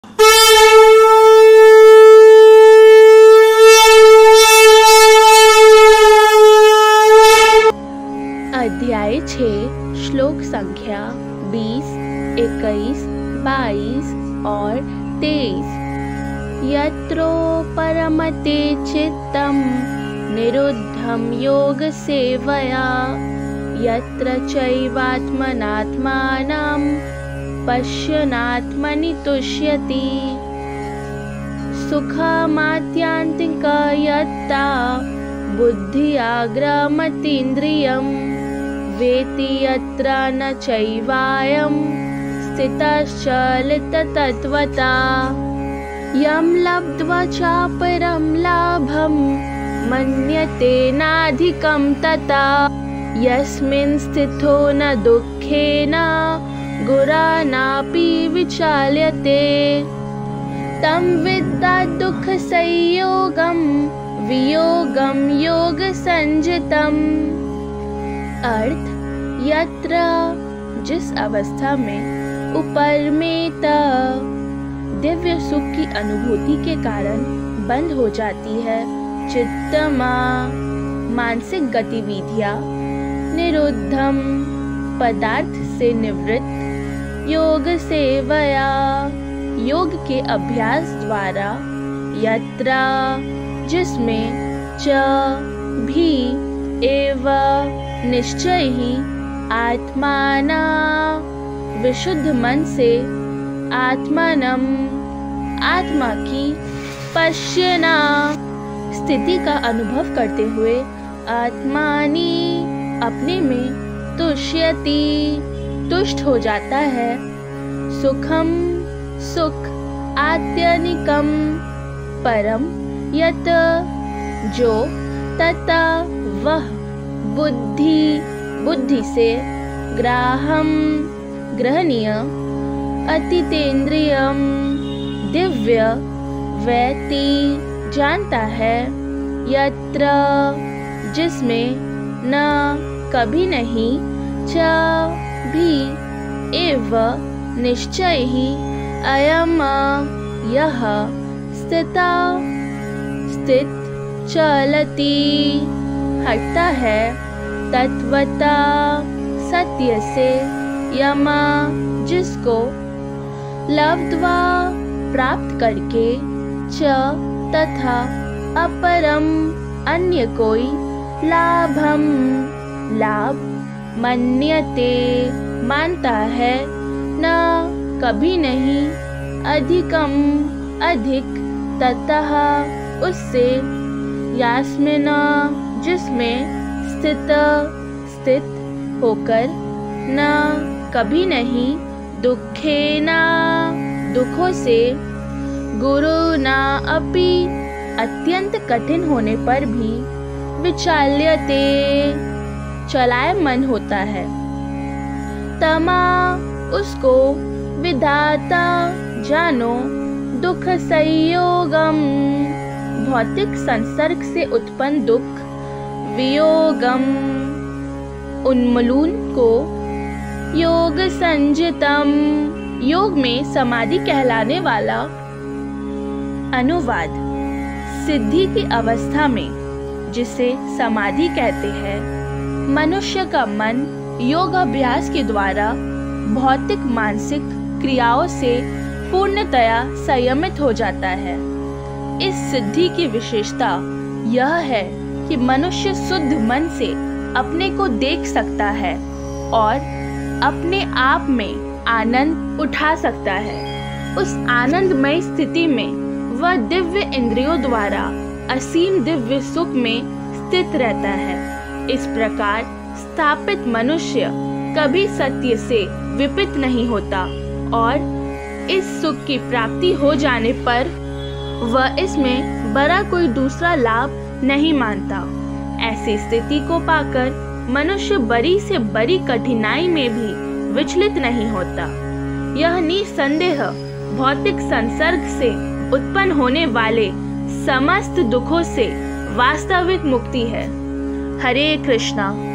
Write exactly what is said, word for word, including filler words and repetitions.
अध्याय छः श्लोक संख्या बीस, इक्कीस, बाईस और तेईस। यत्रो परमते चित्तम निरुद्धम योग सेवया यत्र चैवात्मनात्मानं पश्यन्नात्मनि तुष्यति। सुखमात्यन्तिका यत्ता बुद्धियाग्रमतीन्द्रियं वेति यत्र न चैवायं स्थितश्चलिततत्त्वता। यं लब्ध्वा चापरं लाभं मन्यते नाधिकं तथा यस्मिन् स्थितो न दुःखेन गुरानापि विचाल्यते। तं विद्या दुःखसंयोगं वियोगं योगसंज्ञितम्। अर्थ, यत्र जिस अवस्था में उपरमेत दिव्य सुख की अनुभूति के कारण बंद हो जाती है चित्तमा मानसिक गतिविधियाँ, निरुद्धम पदार्थ से निवृत्त, योग सेवया योग के अभ्यास द्वारा, यत्र जिसमें च भी एव निश्चय ही आत्माना विशुद्ध मन से आत्मानम आत्मा की पश्यना स्थिति का अनुभव करते हुए आत्मानी अपने में तुष्यति तुष्ट हो जाता है। सुखम सुख आत्यनिकम परम यत जो तथा वह बुद्धि बुद्धि से ग्राहम ग्रहणीय अतीतेन्द्रियम दिव्य व्यक्ति जानता है यत्र जिसमें न कभी नहीं च भी एव निश्चय ही अयम यह स्थिता स्थित चलती हटता है तत्वता सत्य से यम जिसको लब्ध्वा प्राप्त करके च तथा अपरम अन्य कोई लाभम लाभ मन्यते मानता है न कभी नहीं अधिकम अधिक ततः उससे यास्मिन जिसमें स्थित स्थित होकर न कभी नहीं दुखेना दुखों से गुरु ना अपि अत्यंत कठिन होने पर भी विचाल्यते चलाए मन होता है। तमा उसको विधाता जानो दुख संयोगम भौतिक संसर्ग से उत्पन्न दुख, वियोगम उन्मूलन को, योग संज्ञितम योग में समाधि कहलाने वाला। अनुवाद, सिद्धि की अवस्था में जिसे समाधि कहते हैं, मनुष्य का मन योग अभ्यास के द्वारा भौतिक मानसिक क्रियाओं से पूर्णतया संयमित हो जाता है। इस सिद्धि की विशेषता यह है कि मनुष्य शुद्ध मन से अपने को देख सकता है और अपने आप में आनंद उठा सकता है। उस आनंदमय स्थिति में वह दिव्य इंद्रियों द्वारा असीम दिव्य सुख में स्थित रहता है। इस प्रकार स्थापित मनुष्य कभी सत्य से विपित नहीं होता और इस सुख की प्राप्ति हो जाने पर वह इसमें बड़ा कोई दूसरा लाभ नहीं मानता। ऐसी स्थिति को पाकर मनुष्य बड़ी से बड़ी कठिनाई में भी विचलित नहीं होता। यह निसंदेह भौतिक संसर्ग से उत्पन्न होने वाले समस्त दुखों से वास्तविक मुक्ति है। हरे कृष्णा।